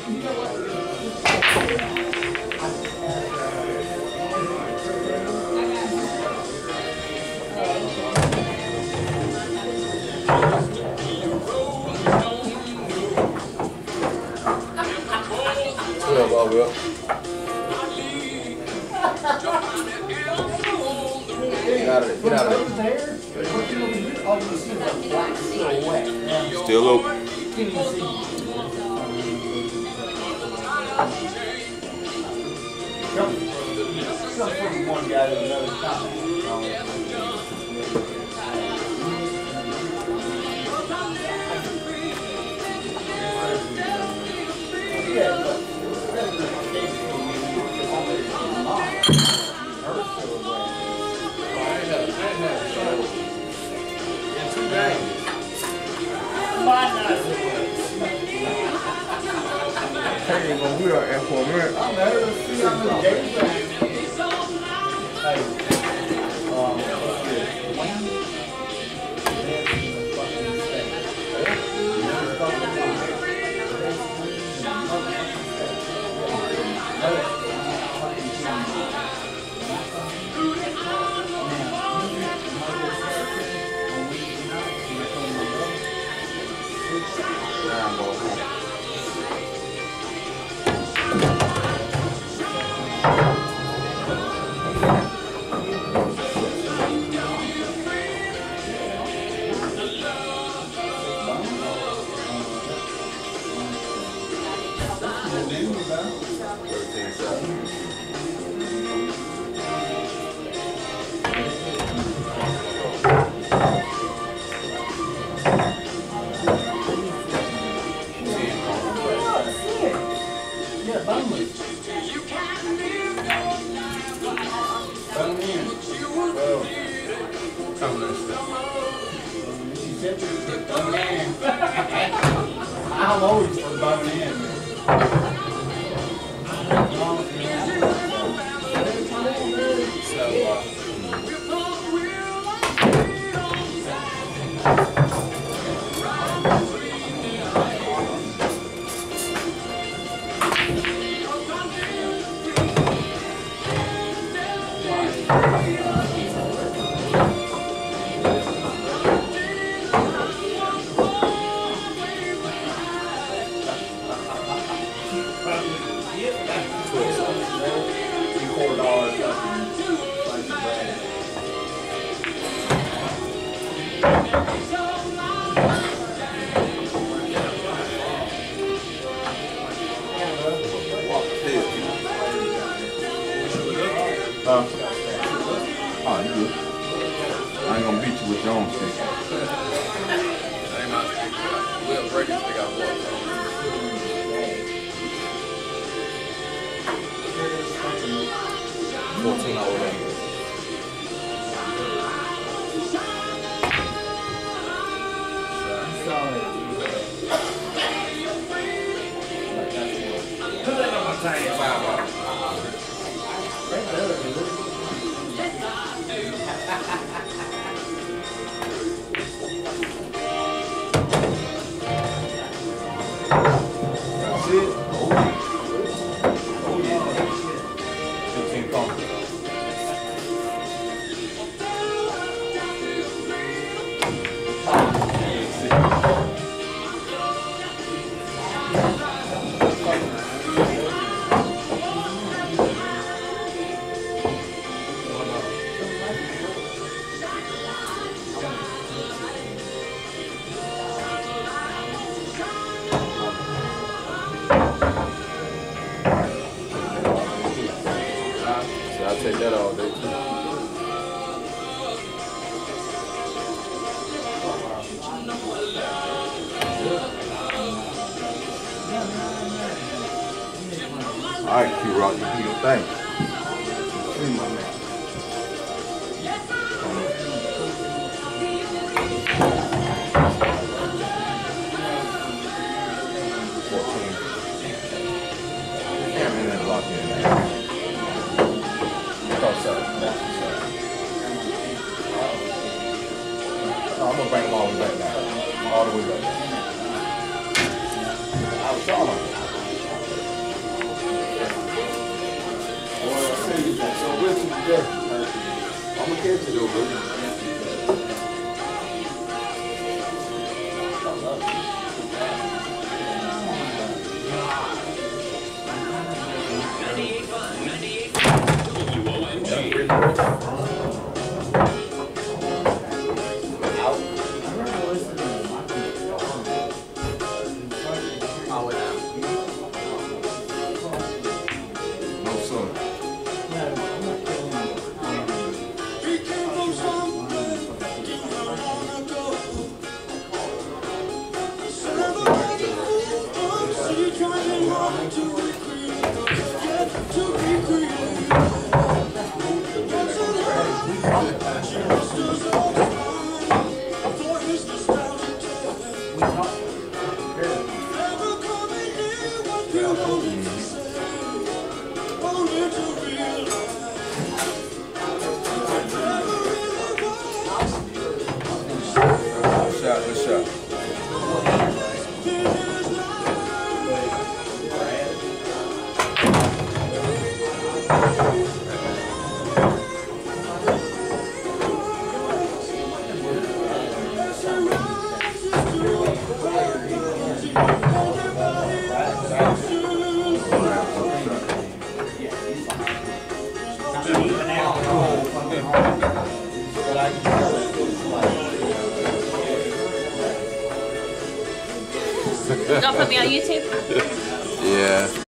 Will. Get out of there. Get out of there. Still open. One guy to another top. We are at for a minute. I'm there to see how many games I I'm always for bumming in. I ain't gonna beat you with your own stick. That ain't my stick. We'll break this stick out. 14 over there. Put that on my tag. That's it. Oh yeah. 15 points. I'll take that all day too. All right, Q-Rock, you do your thing. See my man. Lock in there. I'm gonna bring them all the way back now. All the way back. I was on them. I'm gonna catch it, though, bro. No, sir. Good shot. You gonna put me on YouTube? Yeah.